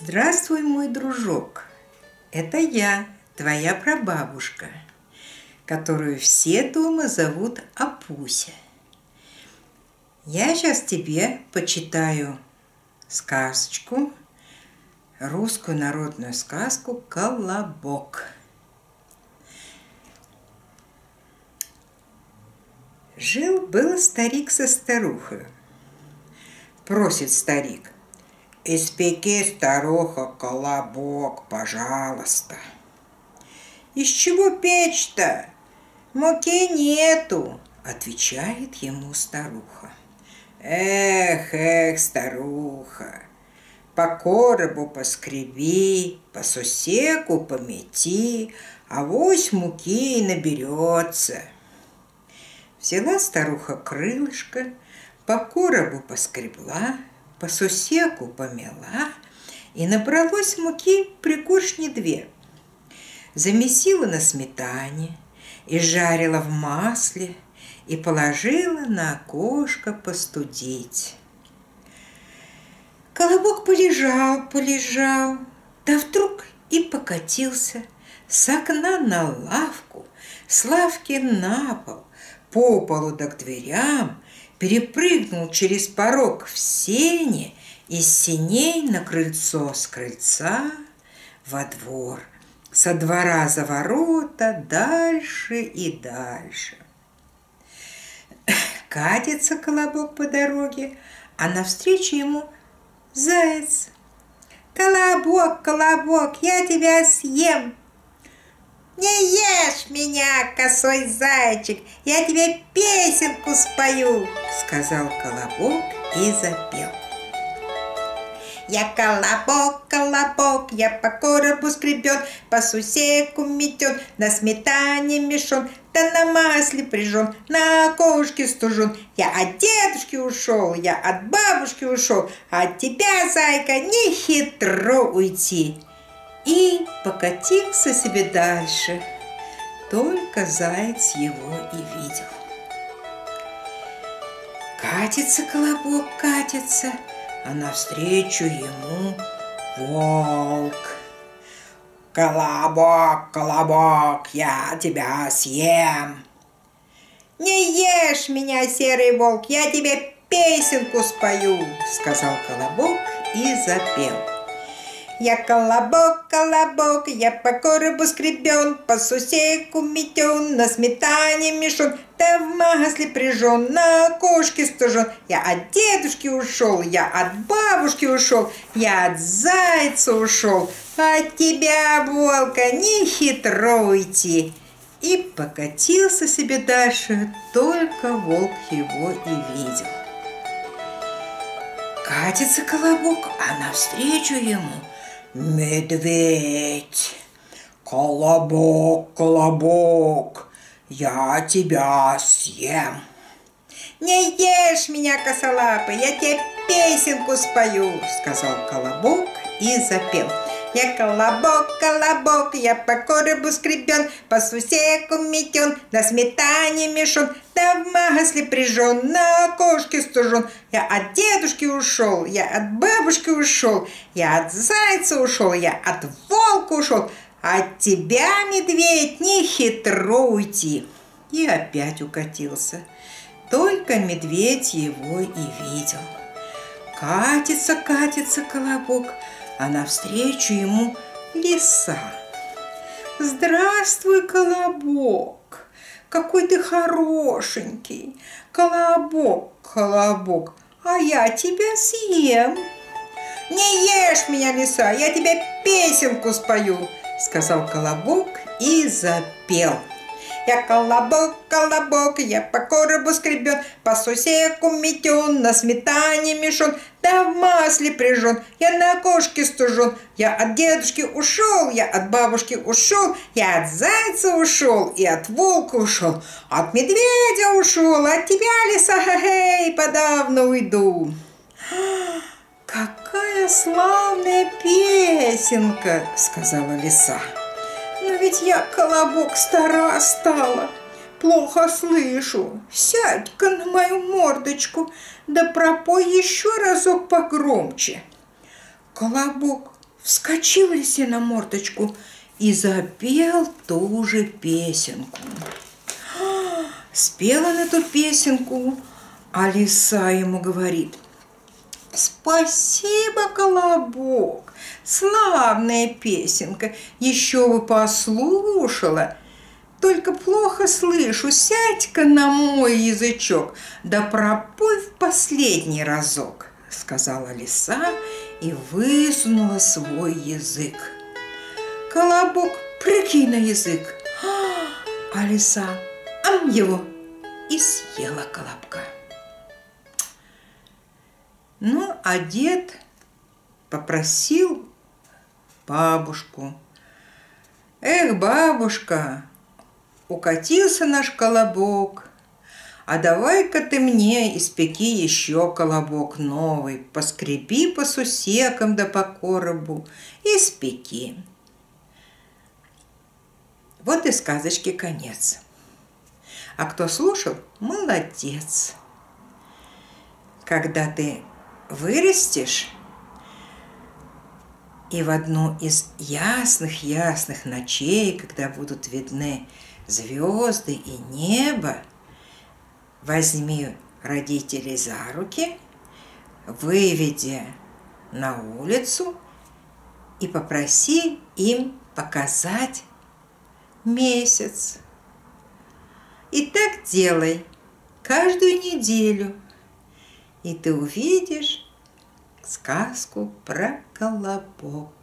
Здравствуй, мой дружок. Это я, твоя прабабушка, которую все дома зовут Апуся. Я сейчас тебе почитаю сказочку, русскую народную сказку «Колобок». Жил-был старик со старухой. Просит старик: «Испеки, старуха, колобок, пожалуйста». «Из чего печь-то? Муки нету», — отвечает ему старуха. Эх, старуха, по коробу поскреби, по сусеку помети, авось муки и наберется». Взяла старуха крылышко, по коробу поскребла, по сусеку помела, и набралось муки пригоршни две. Замесила на сметане, и жарила в масле, и положила на окошко постудить. Колобок полежал, да вдруг и покатился с окна на лавку, с лавки на пол, по полу да к дверям, перепрыгнул через порог в сени, из сеней на крыльцо, с крыльца во двор, со двора за ворота, дальше и дальше. Катится колобок по дороге, а навстречу ему заяц. «Колобок, колобок, я тебя съем!» «Не ешь меня, косой зайчик, я тебе песенку спою», — сказал колобок и запел. «Я колобок, колобок, я по коробу скребен, по сусеку метен, на сметане мешон, да на масле прижен, на окошке стужен. Я от дедушки ушел, я от бабушки ушел, а от тебя, зайка, не хитро уйти». И покатился себе дальше. Только заяц его и видел. Катится колобок, катится, а навстречу ему волк. «Колобок, колобок, я тебя съем!» «Не ешь меня, серый волк, я тебе песенку спою», — сказал колобок и запел. «Я колобок, колобок, я по коробу скребен, по сусеку метен, на сметане мешон, да в масле прижен, на окошке стужен. Я от дедушки ушел, я от бабушки ушел, я от зайца ушел, а от тебя, волка, не хитро уйти». И покатился себе дальше, только волк его и видел. Катится колобок, а навстречу ему медведь. «Колобок, колобок, я тебя съем!» «Не ешь меня, косолапый, я тебе песенку спою», — сказал колобок и запел. «Я колобок, колобок, я по коробу скребен, по сусеку метен, на сметане мешон, да в масле прижен, на окошке стужен. Я от дедушки ушел, я от бабушки ушел, я от зайца ушел, я от волка ушел, а от тебя, медведь, не хитро уйти». И опять укатился. Только медведь его и видел. Катится, катится колобок, а навстречу ему лиса. «Здравствуй, колобок, какой ты хорошенький! Колобок, колобок, а я тебя съем!» «Не ешь меня, лиса, я тебе песенку спою», — сказал колобок и запел. «Я колобок, колобок, я по коробу скребен, по сусеку метен, на сметане мешон, да в масле прижен, я на окошке стужен. Я от дедушки ушел, я от бабушки ушел, я от зайца ушел и от волка ушел, от медведя ушел, от тебя, лиса, хе-хей, подавно уйду». «Какая славная песенка!» — сказала лиса. «Но ведь я, колобок, стара стала, плохо слышу. Сядь-ка на мою мордочку, да пропой еще разок погромче». Колобок вскочил лисе на мордочку и запел ту же песенку. Спел он эту песенку, а лиса ему говорит: «Спасибо, Колобок, славная песенка, еще бы послушала. Только плохо слышу, сядь-ка на мой язычок, да пропой в последний разок», — сказала лиса и высунула свой язык. Колобок прыгай на язык, а лиса ам его и съела Колобка. Ну, а дед попросил бабушку: «Эх, бабушка, укатился наш Колобок, а давай-ка ты мне испеки еще колобок новый, поскреби по сусекам да по коробу и испеки». Вот и сказочки конец. А кто слушал, молодец. Когда ты вырастешь и в одну из ясных ночей, когда будут видны звезды и небо, возьми родителей за руки, выведи на улицу и попроси им показать месяц. И так делай каждую неделю, и ты увидишь сказку про колобок.